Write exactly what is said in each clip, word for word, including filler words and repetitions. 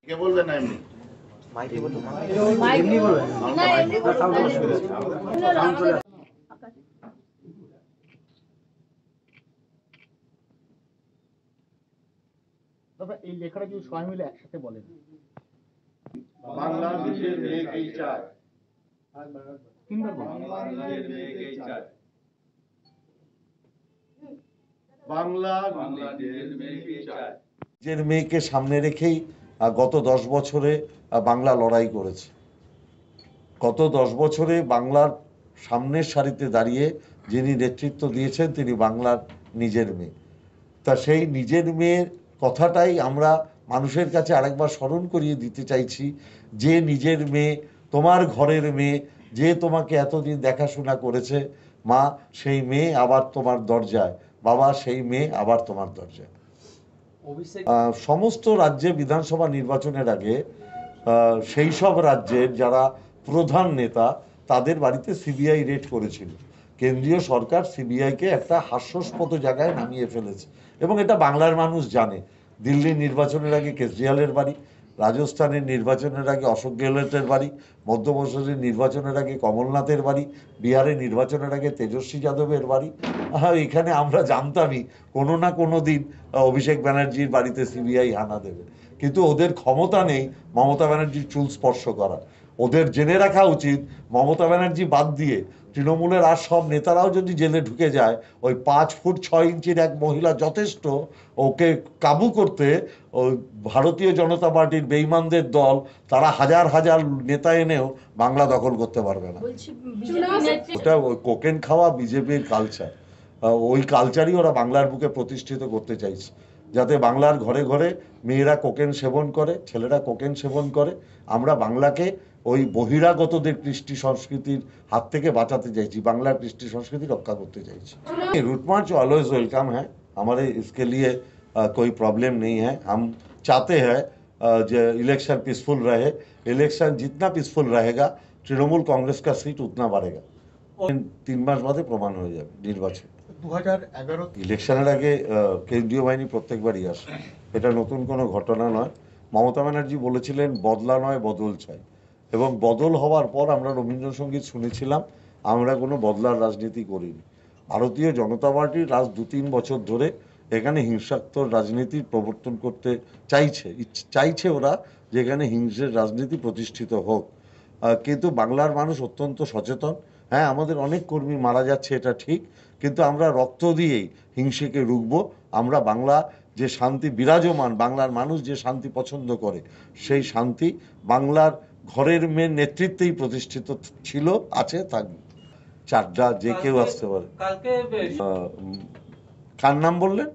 কে বলবেন না এমনি মাইকে বলুন এমনি বলবেন না এমনি দাদা এই লেখাটা যদি সবাই মিলে একসাথে বলেন। বাংলা নিজের মেয়েকেই চায়, তিনবার বলুন। বাংলা নিজের মেয়েকেই চায়, বাংলা বাংলা নিজের মেয়েকেই চায়। নিজের মেয়েকে সামনে রেখেই গত দশ বছরে বাংলা লড়াই করেছে। গত দশ বছরে বাংলার সামনের সারিতে দাঁড়িয়ে যিনি নেতৃত্ব দিয়েছেন তিনি বাংলার নিজের মেয়ে। তা সেই নিজের মেয়ের কথাটাই আমরা মানুষের কাছে আরেকবার স্মরণ করিয়ে দিতে চাইছি, যে নিজের মেয়ে, তোমার ঘরের মেয়ে, যে তোমাকে এতদিন দেখাশোনা করেছে, মা সেই মেয়ে আবার তোমার দরজায়, বাবা সেই মেয়ে আবার তোমার দরজায়। সমস্ত রাজ্যে বিধানসভা নির্বাচনের আগে সেই সব রাজ্যের যারা প্রধান নেতা তাদের বাড়িতে সিবিআই রেড করেছিল। কেন্দ্রীয় সরকার সিবিআইকে একটা হাস্যাস্পদ জায়গায় নামিয়ে ফেলেছে এবং এটা বাংলার মানুষ জানে। দিল্লির নির্বাচনের আগে কেজরিওয়ালের বাড়ি, রাজস্থানের নির্বাচনের আগে অশোক গেহলটের বাড়ি, মধ্যপ্রদেশের নির্বাচনের আগে কমলনাথের বাড়ি, বিহারের নির্বাচনের আগে তেজস্বী যাদবের বাড়ি। হ্যাঁ, এখানে আমরা জানতামই কোনো না কোনো দিন অভিষেক ব্যানার্জির বাড়িতে সিবিআই হানা দেবে, কিন্তু ওদের ক্ষমতা নেই মমতা ব্যানার্জির চুল স্পর্শ করা। ওদের জেনে রাখা উচিত মমতা ব্যানার্জি বাদ দিয়ে তৃণমূলের আর সব নেতারাও যদি জেলে ঢুকে যায়, ওই পাঁচ ফুট ছয় ইঞ্চির এক মহিলা যথেষ্ট ওকে কাবু করতে। ওই ভারতীয় জনতা পার্টির বেঈমানদের দল তারা হাজার হাজার নেতা এনেও বাংলা দখল করতে পারবে না। ওটা ওই কোকেন খাওয়া বিজেপির কালচার, ওই কালচারই ওরা বাংলার বুকে প্রতিষ্ঠিত করতে চাইছে, যাতে বাংলার ঘরে ঘরে মেয়েরা কোকেন সেবন করে, ছেলেরা কোকেন সেবন করে। আমরা বাংলাকে ওই বহিরাগতদের কৃষ্টি সংস্কৃতির হাত থেকে বাঁচাতে চাইছি, বাংলার কৃষ্টি সংস্কৃতি রক্ষা করতে চাইছি। रूट मार्च ऑलवेज वेलकम है, हमारे इसके लिए आ, कोई प्रॉब्लम नहीं है। हम चाहते हैं जो इलेक्शन पीसफुल रहे, इलेक्शन जितना पीसफुल रहेगा तृणमूल कांग्रेस का सीट उतना बढ़ेगा। तीन मास बादे प्रमाण हो जाए निर्वाचन। দু হাজার এগারো ইলেকশনের আগে কেন্দ্রীয় বাহিনী প্রত্যেকবারই আসে, এটা নতুন কোনো ঘটনা নয়। মমতা ব্যানার্জি বলেছিলেন বদলা নয় বদল চাই, এবং বদল হওয়ার পর আমরা রবীন্দ্রসঙ্গীত শুনেছিলাম। আমরা কোনো বদলার রাজনীতি করিনি। ভারতীয় জনতা পার্টির রাজ দু তিন বছর ধরে এখানে হিংসাত্মক রাজনীতির প্রবর্তন করতে চাইছে চাইছে ওরা, যেখানে হিংসের রাজনীতি প্রতিষ্ঠিত হোক। কিন্তু বাংলার মানুষ অত্যন্ত সচেতন। হ্যাঁ, আমাদের অনেক কর্মী মারা যাচ্ছে, এটা ঠিক, কিন্তু আমরা রক্ত দিয়েই হিংসেকে রুখবো। আমরা বাংলা যে শান্তি বিরাজমান, বাংলার মানুষ যে শান্তি পছন্দ করে, সেই শান্তি বাংলার ঘরের মেয়ের নেতৃত্বেই প্রতিষ্ঠিত ছিল, আছে, থাকবে। চারটা যে কেউ আসতে পারে। কার নাম বললেন?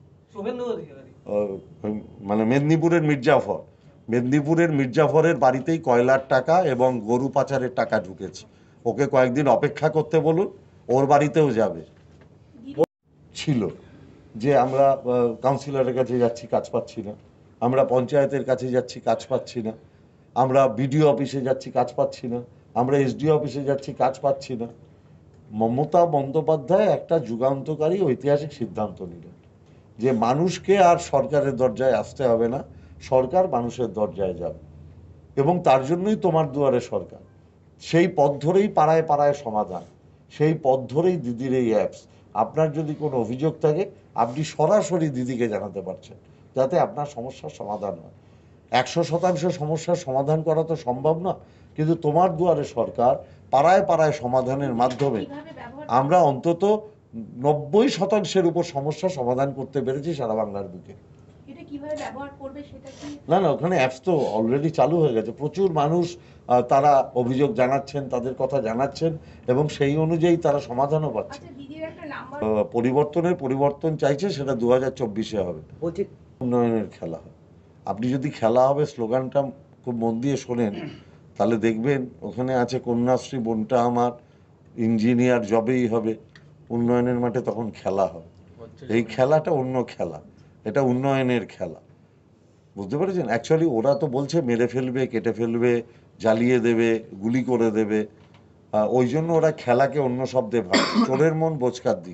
মানে মেদিনীপুরের মির্জাফর, মেদিনীপুরের মির্জাফরের বাড়িতেই কয়লার টাকা এবং গরু পাচারের টাকা ঢুকেছে। ওকে কয়েকদিন অপেক্ষা করতে বলুন, ওর বাড়িতেও যাবে। ছিল যে আমরা কাউন্সিলরের কাছে যাচ্ছি, কাজ পাচ্ছি না, আমরা পঞ্চায়েতের কাছে যাচ্ছি, কাজ পাচ্ছি না, আমরা বিডিও অফিসে যাচ্ছি, কাজ পাচ্ছি না, আমরা এসডিও অফিসে যাচ্ছি, কাজ পাচ্ছি না। মমতা বন্দ্যোপাধ্যায় একটা যুগান্তকারী ঐতিহাসিক সিদ্ধান্ত নিলেন যে মানুষকে আর সরকারের দরজায় আসতে হবে না, সরকার মানুষের দরজায় যাবে, এবং তার জন্যই তোমার দুয়ারে সরকার। সেই পথ ধরেই পাড়ায় পাড়ায় সমাধান, সেই পথ ধরেই দিদির এই অ্যাপস। আপনার যদি কোনো অভিযোগ থাকে আপনি সরাসরি দিদিকে জানাতে পারছেন, যাতে আপনার সমস্যার সমাধান হয়। একশো শতাংশ সমস্যার সমাধান করা তো সম্ভব না, কিন্তু তোমার দুয়ারে সরকার পাড়ায় পাড়ায় সমাধানের মাধ্যমে আমরা অন্তত নব্বই শতাংশের উপর সমস্যা সমাধান করতে পেরেছি সারা বাংলার বুকে। না না, ওখানে অ্যাপস তো অলরেডি চালু হয়ে গেছে। প্রচুর মানুষ তারা অভিযোগ জানাচ্ছেন, তাদের কথা জানাচ্ছেন, এবং সেই অনুযায়ী তারা সমাধানও পাচ্ছে। পরিবর্তনের পরিবর্তন চাইছে, সেটা দু হাজার চব্বিশে হবে। উন্নয়নের খেলা হবে। আপনি যদি খেলা হবে স্লোগানটা খুব মন দিয়ে শোনেন, তাহলে দেখবেন ওখানে আছে কন্যাশ্রী বোনটা আমার ইঞ্জিনিয়ার জবেই হবে। উন্নয়নের মাঠে তখন খেলা হবে। এই খেলাটা অন্য খেলা, এটা উন্নয়নের খেলা, বুঝতে পেরেছেন? অ্যাকচুয়ালি ওরা তো বলছে মেরে ফেলবে, কেটে ফেলবে, জ্বালিয়ে দেবে, গুলি করে দেবে। ওই জন্য ওরা খেলাকে অন্য শব্দে ভাবে, চোরের মন বোচকার দিকে।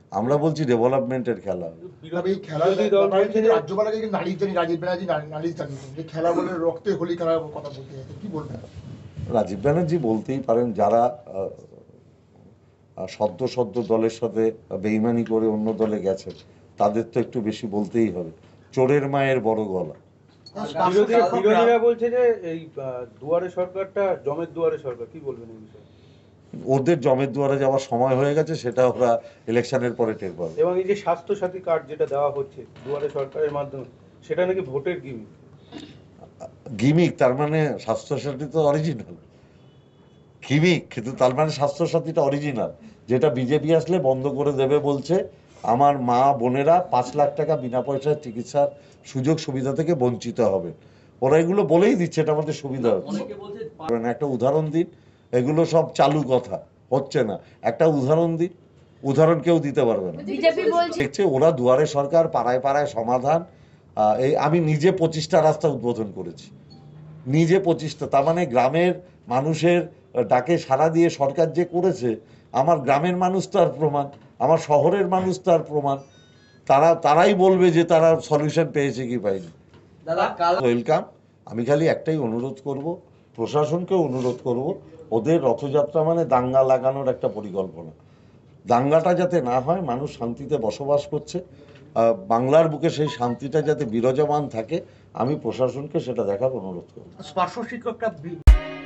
আমরা বলছি ডেভেলপমেন্টের খেলা। তবে এই খেলার ব্যাপারে কিন্তু রাজ্যপালকে কিন্তু নালিশ জানি রাজীব ব্যানার্জি নালি- নালিশ জানিয়েছেন যে খেলা বলে রক্তে হোলি খেলার কথা বলতে চাইছে, কি বলবেন? রাজীব ব্যানার্জি বলতেই পারেন, যারা আহ, আহ, সদ্য সদ্য দলের সাথে বেইমানি করে অন্য দলে গেছে তাদের তো একটু বেশি বলতেই হবে। চোরের মায়ের বড় গলা। বিরোধী- বিরোধীরা বলছে যে এই আহ, দুয়ারে সরকারটা জমের দুয়ারে সরকার, কি বলবেন এই বিষয়ে? ওদের জমের দুয়ারে যাওয়ার সময় হয়ে গেছে, সেটা ওরা ইলেকশনের পরে টের পাবে। এবং এই যে স্বাস্থ্য সাথী কার্ড যেটা দেওয়া হচ্ছে দুয়ারে সরকারের মাধ্যমে, সেটা নাকি ভোটের গিমিক। গিমিক তার মানে স্বাস্থ্যসাথী তো অরিজিনাল, গিমিক কিন্তু তার মানে স্বাস্থ্যসাথীটা অরিজিনাল, যেটা বিজেপি আসলে বন্ধ করে দেবে বলছে। আমার মা বোনেরা পাঁচ লাখ টাকা বিনা পয়সায় চিকিৎসার সুযোগ সুবিধা থেকে বঞ্চিত হবে। ওরা এগুলো বলেই দিচ্ছে, এটা আমাদের সুবিধা হচ্ছে। একটা উদাহরণ দিন, এগুলো সব চালু কথা, হচ্ছে না। একটা উদাহরণ দিন, উদাহরণ কেউ দিতে পারবে না। বিজেপি বলছে দেখছে ওরা দুয়ারে সরকার, পাড়ায় পাড়ায় সমাধান। আহ, এই আমি নিজে পঁচিশটা রাস্তা উদ্বোধন করেছি, নিজে পঁচিশটা। তার মানে গ্রামের মানুষের ডাকে সাড়া দিয়ে সরকার যে করেছে, আমার গ্রামের মানুষ তার প্রমাণ, আমার শহরের মানুষ তার প্রমাণ। তারা তারাই বলবে যে তারা সলিউশন পেয়েছে কি পায়নি। ওয়েলকাম। আমি খালি একটাই অনুরোধ করব, প্রশাসনকেও অনুরোধ করব, ওদের রথযাত্রা মানে দাঙ্গা লাগানোর একটা পরিকল্পনা। দাঙ্গাটা যাতে না হয়, মানুষ শান্তিতে বসবাস করছে, আহ, বাংলার বুকে সেই শান্তিটা যাতে বিরাজমান থাকে, আমি প্রশাসনকে সেটা দেখার অনুরোধ করব। স্পর্শ শিক্ষকটা বি-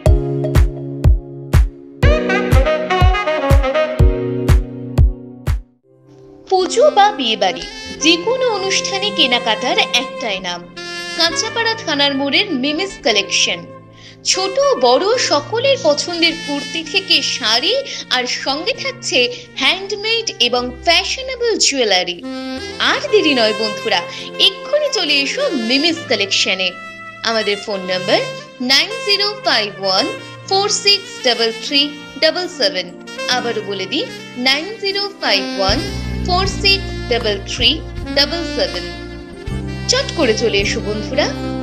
পুজো বা বিয়ে বাড়ি, যে কোনো অনুষ্ঠানে কেনাকাটার একটাই নাম, কাঁচাপাড়া থানার মোড়ের মিমিস কালেকশন। ছোট বড় সকলের পছন্দের কুর্তি থেকে শাড়ি, আর সঙ্গে থাকছে হ্যান্ডমেড এবং ফ্যাশনেবল জুয়েলারি। আর দেরি নয় বন্ধুরা, এক্ষুনি চলে এসো মিমিস কালেকশনে। আমাদের phone number nine zero five one four six double three double seven. আবারও বলে দিই, nine zero five one four six double three double seven. চট করে চলে এসো বন্ধুরা।